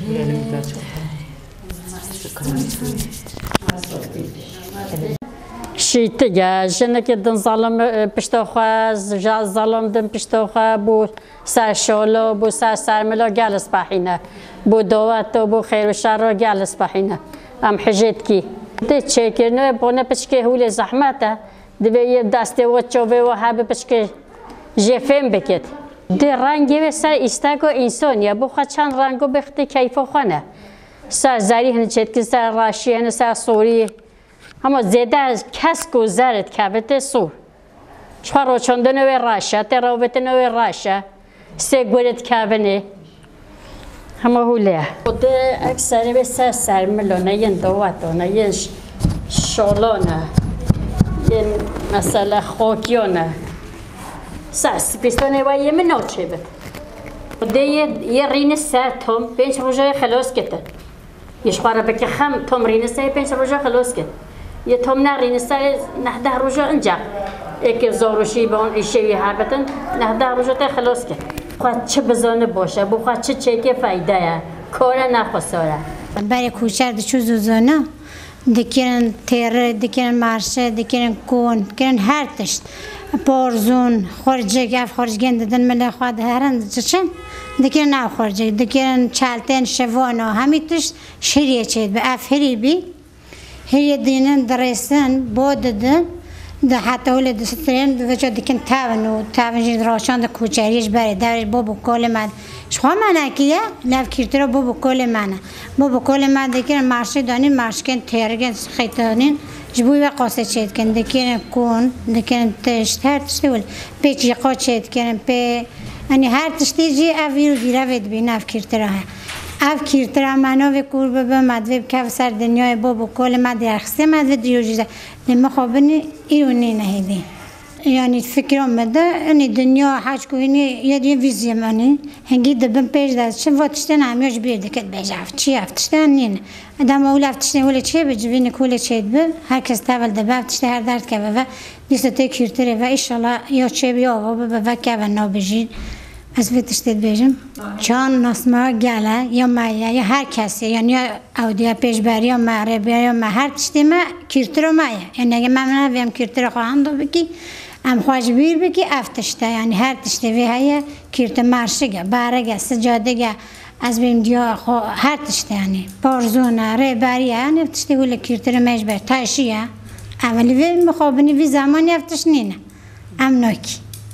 شیت جا جنگ دن ظالم پشتوخواز جا ظالم دن پشتوخوا بو سر شولو بو سر ملا جالس بحینه بو دوات بو خیر و شر جالس بحینه ام حجت کی ده چکرنه بونه پشکه هول زحمته دوی دسته و چوبه و هب پشکه جفم بکت ده رنگی و سر استاگو انسانیه بو خود چند رنگو بختی کیفو خانه سر زری هن چتکی سر راشی هن سر سوری اما زیاده از کس گذرد که بته سور چهار روچنده نوی راشه تراوت نوی راشه سه گورد که بنی اما هوله خود اکثر به سر ملونه ین دواتونه ین شالانه ین مثلا خاکیانه سر سپیستانه و یه منو چه بد خود یه رین سر توم پنج روزه خلاص کته یش باره بکه خم توم رین سر پنج روزه خلاص کت یه توم نرین سر نهده روزه انجا اگه زاروشی به اون ایشهی هربتن نهده روزه تا خلاص کت خواهد چه بزانه باشه بخواهد چه که فایده یا کار نخواستاره برای کوچر دچو زوزانه دکرن تیر دکرن مارشه دکرن کون دکرن هر تشت بارزون خارجه گف خارجگن دادن مله خواهد هرن چشن دکرن نو خارجه دکرن چالتن شوانا همی تشت شریه چید به اف هری بی هری دینن درستن بوددن ده حتی ولد دسترین ده وجود دکن تاون جد راشان ده کوچریش بره دورش بابو کل من شخوا منه کیه لف کیرترا بابو کل منه بابو کل من دکن مارشه دانین مارشکن تیرگن خیتانین جبوی و قاسه چید کن دکن کون دکن تشت هر تشتی ول پی چیقا چید کن پی یعنی هر تشتی جی اویرو گیره وید بین اف کیرترا اف کیرترا منو و کور به مدوب که سر دنیای بابو کل مد درخسته مدوب دیوجیزه نمیخوابنی ایرونی نهیدی یعنی فکرم مده یعنی دنیا حاج کوینی یه ویزی منی هنگی دبم پیش داد چه وقتشتن همیش بیرده که بیجاف چی افتشتن نین ادم اول افتشتن ولی چه بجوین کول چید به هر کس تاول دب افتشته هر درد که و دیست کیرتره و ایشالله یا چه بیا و به که و نابجید از وقتشتید بیجم چون نسما گله یا مایه یا هر کسی یعنی اودیا پیش بری یا معربی یا هر تشتی ما کیرتر مایه یعنی اگه من ویم کیرتر خواهم دو بکی ام خواهش بیر بکی افتشته یعنی هر تشتی وی های کیرتر مرشگه بارگه سجادگه از بیم دیا هر تشتی یعنی بارزونه ری بریه یعنی افتشتی ولی کیرتر میش بر تایشیه اولی وی مخابنی وی زمانی افتش نینه ام نوکی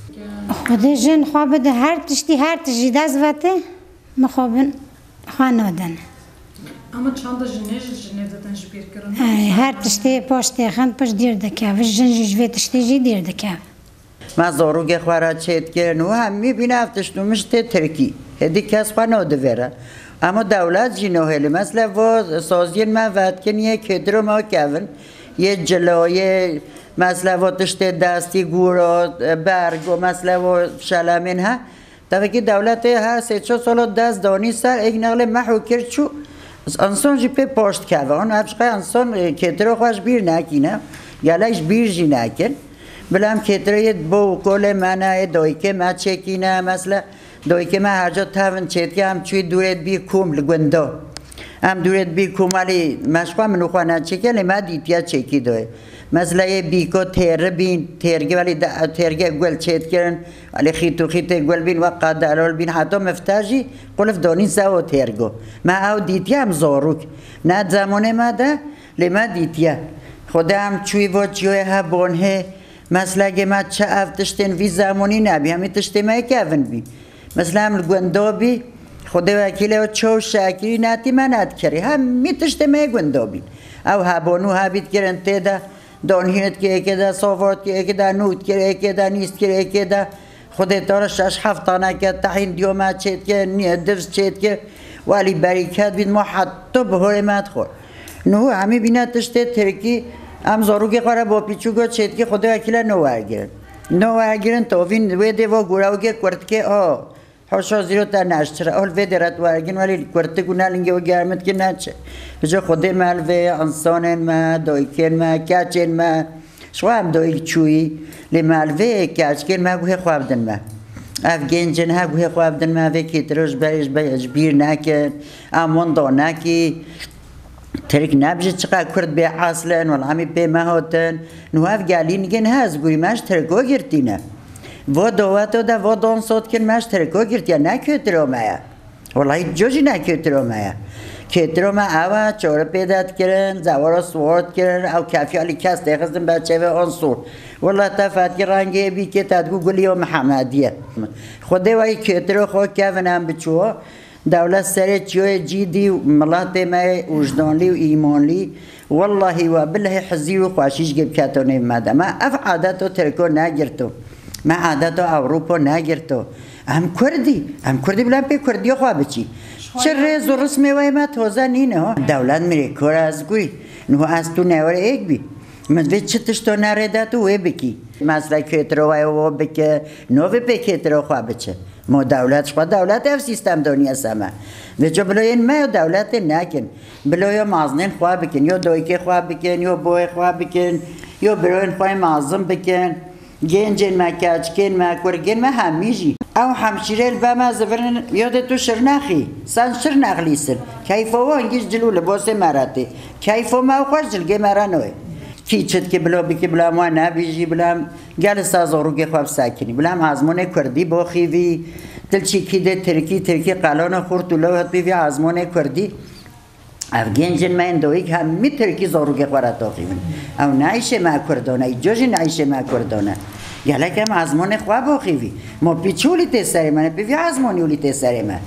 خودی جن خواب ده هر تشتی دست وقته مخابن خانوادن اما چند جنه دادن جبیر کردن هر تشتی پاشته خند پاش دیر دکه و جن جوی تشتی جی دیر دکه ما زاروگ خوارا چید کردن و هم میبینه افتشتو مشته ترکی هدی کس خانواده وره اما دولت جنو هلی مثلا و سازین ما وقت کنیه کدرو ما کون یه جلایه مثلا و تشت دستی گورا برگ و مثلا و شلمین ها تا دولت ها 3-4 سال دست دانی سر ایک نقل محو کرد چو انسان جی پی پاشت که آن ابشقه انسان کتر خوش بیر نکنه گلهش بیر جی نکن بلام کتر با کل منه دایکه ما چکینه مثلا دایکه ما هر جا تاون چید که هم چوی دورت بیر کوم لگوندا هم دورت بیر کوم ولی مشقا منو خواه نچکه لما دیتیا چکی دوه مثلا یه بیکو تیر بین تیرگه ولی تیرگه گل چید کردن ولی خیتو گل بین و قدرال بین حتی مفتاجی قلف دانی سو تیرگو ما او دیتیا هم زاروک نه زمانه ما ده لما دیتیا خدا هم چوی و چوی ها بانه مثلا که ما چه افتشتن وی زمانی نبی همی تشتی ما که اون بی مثلا هم گندا بی خدا وکیله و چو شاکری نتی من ات کری همی تشتی ما گندا بی او هبانو هبید کرن تیده دانهیت که اکی ده صافات که اکی ده نوت که اکی ده نیست که اکی ده خودت داره 6-7 تانه که تحین دیومت چید که نیه دفز چید که ولی بریکت بید ما حتی به حرمت خور نو همی بینه تشته ترکی هم زاروگی قرار با پیچوگا چید که خدا وکیله نو ورگیرن تاوین ویده و گوراوگی کرد که حاشا زیرو تا نشتره اول ویده رد ورگین ولی کرده گونه لنگه و گرمت که نچه بجا خود ملوه انسان ما دایکن ما کچن ما شو هم دایک چوی لی ملوه کچکن ما گوه خوابدن ما افغانجن ها گوه خواب دن ما وکی تروش برش بیر نکن امون دانکی ترک نبجه چقدر کرد به اصلن ولی همی به مهاتن نو افغانی نگن هز گوی ماش ترکو گرتینه و دعوت دا و دان صوت کن ماش ترکو گرتیا نکترو مایا والله جوجی نکترو مایا کترو ما اوا چهار پیدات کردن زوارا سوارد کردن او کافیالی کس دیگه بچه و آن سور والله تفت رنگی بی که تدگو گلی و محمدیه خودی وای کترو خود کردن بچه دولت سر چیه جدی ملت ما وجدانی و ایمانی والله و بالله حزی و خوشیش گب کتونه ماده ما اف عادت و ترکو نگرتو ما عادت و اروپا نگرتو هم کردی بلند به کردی خواه بچی چه رز و رسمی وای ما توزه نینه ها دولت میره کار از گوی نو از تو نواره ایک بی مدوی چه تشتو نرده تو وی بکی مثلا کترو وای و بکه نو به کترو خواه بچه ما دولت شما دولت اف سیستم دنیا سما و جو بلاین ما دولت نکن بلایا مازنین خواه بکن یا دویکه خواه بکن یا بوی خواه بکن یا بلاین خواه مازن بکن گنجن ما کچکن ما کرگن ما همیجی او همشیره البما زفرن یاد تو شرنخی سن شرنخلی سن کیفو انگیش جلو لباس مرته کیفو ما خوش جلگه مرانوه کی چت که بلا بکی بلا ما نبیجی بلا گل سازارو که خواب سکنی بلا آزمون کردی باخی وی دل چی کی ده ترکی قلان خورد تو لوحت بی آزمون کردی افغانجن ما اندویک همی ترکی زارو که خوارد آخیون او نایشه ما کردانه جوجی نایشه ما کردانه گله کم آزمون خواب آخیوی ما پیچولی تسری منه بی آزمونی ولی تسری من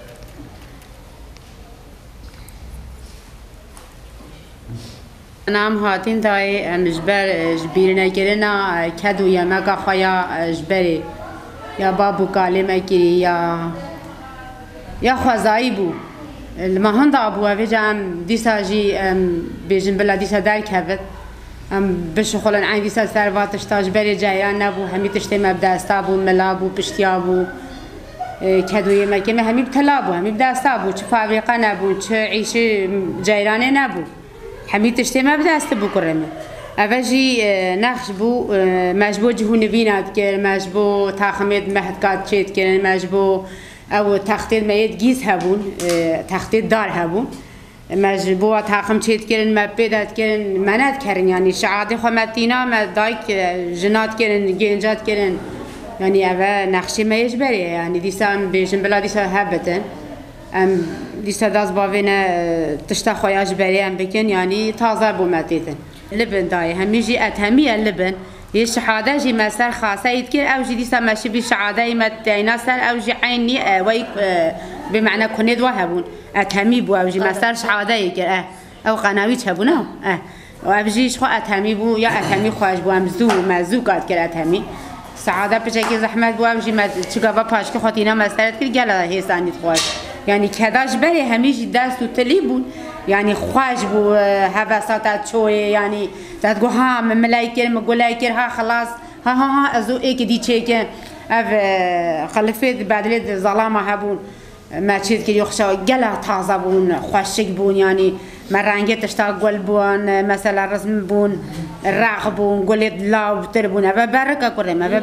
نام هاتین تای مجبر جبیر نکردنا کدو یا مگا خیا جبری یا بابو کالمه کری یا خوازایی بو المهند ابو اویجا دیسا جی بیجن بلا دیسا در کبت بشخولن عین دیسا سرواتش تاج بری جایران نبو همی تشتی مبدستا بو ملابو پشتیا بو کدوی مکمه همی بتلابو همی بدستا بو چه فابریقه نبو چه عیش جایرانه نبو همی تشتی مبدست بو کرمه اوجی نخش بو مجبور جهون بینات کر مجبور تاخمید مهدکات چید کر مجبور او تختید مید گیز هبون تختید دار هبون مجبور تاخم چید کرن مبیدات کرن منات کرن یعنی شعادی خمتینا مدایک جنات کرن گنجات کرن یعنی اوه نقشی میجبری یعنی دیسان بیشن بلا دیسا هبتن دیسا داز باوینه تشتا خویاش بری هم بکن یعنی تازه بومتیتن لبن دای همیجی اتهمیه لبن یه شهاده جی مسر خاصه يذكر او جي ديسا ماشي بشهاده متينا سر او جي عيني وي بمعنى كنيد وهبون اتهمي بو او جي مسر شهاده يذكر او قناوي هبون او جي شخو اتهمي بو يا اتهمي خواج بو مزو قاد كر اتهمي سعاده بچكي زحمت بو او جي چگاوا پاشك خاطينا مسرت كر گلا هيسانيت خواج يعني كداش بري هميجي دست تليبون يعني خواج بو هبسات شوي يعني تقول ها ملايكر مقولايكر ها خلاص ها ازو ايك دي تشيكن اف خلفت بعدلت ظلامه هبون ما تشيد كي يخشى قلا تازه بون خوشك بون يعني مرانجه تشتاق قول بون مثلا رسم بون الراغ بون قولت لا بتربون اف بركه كرم اف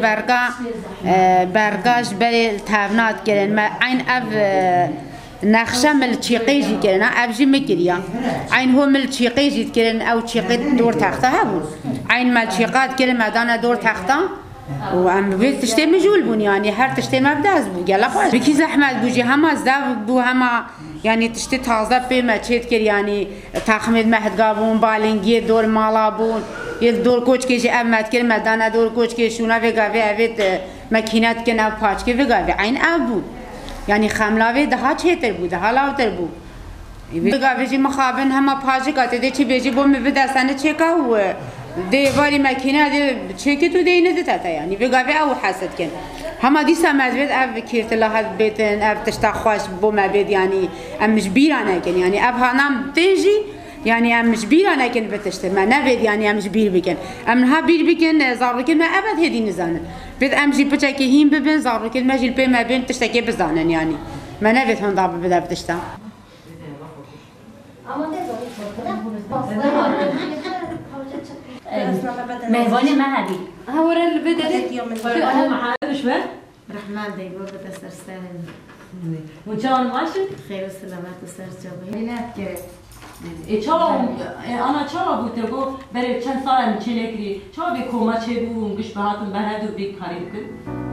بركاش بري التابنات كرن ما عين اف نخشة مل تشيقيجي كرنا أبجي مكريا عين هو مل تشيقيجي كرن أو تشيقيت دور تحته هبون عين مل تشيقات كرن مدانا دور تحته وعم بيت تشتي مجول بون يعني هر تشتي مبدأ بو يلا خلاص بكي زحمة بوجي هما زاب بو هما يعني تشتي تازة بما تشيت كر يعني تخمد مهد قابون بالينجي دور مالا بون يدور كوش كيجي أمد كر مدانا دور كوش كيشونا في قافي أبيت ماكينات كنا باش كي في قافي عين أبو يعني خاملاوی ده چهتر بود ده لاوتر بود بگاویجی مخابن همه پاجی کاته ده چی بیجی بوم بدستانه چکا و دیواری مکینه ده چکی تو دینه ده تا یعنی بگاوی او حسد کن همه دیسا مزبید او کیرت لاحت بیتن او تشتا خوش بوم بید یعنی امش بیرانه کن یعنی او هانم تیجی يعني أم مش بير أنا كن بتشتري ما نبيد يعني أم مش بير بكن أم نها بير بكن زارو كن ما أبد هدي نزانن بيد أم جي بتشكي هين ببن زارو كن ما جيل بين ما بين تشتكي بزانن يعني ما نبيد هون ضاب بدا بتشتا مهواني ما هذي هورا اللي بدأت أنا معاه شوي رحمن دیگه بده سرسرم و جان ماشی؟ خیر و سلامت و سرجابی نه که چرا بود گفت برای چند سال چه نکری چرا به کما چه بود گوش به هاتون به هر دو بیگ کاری بکن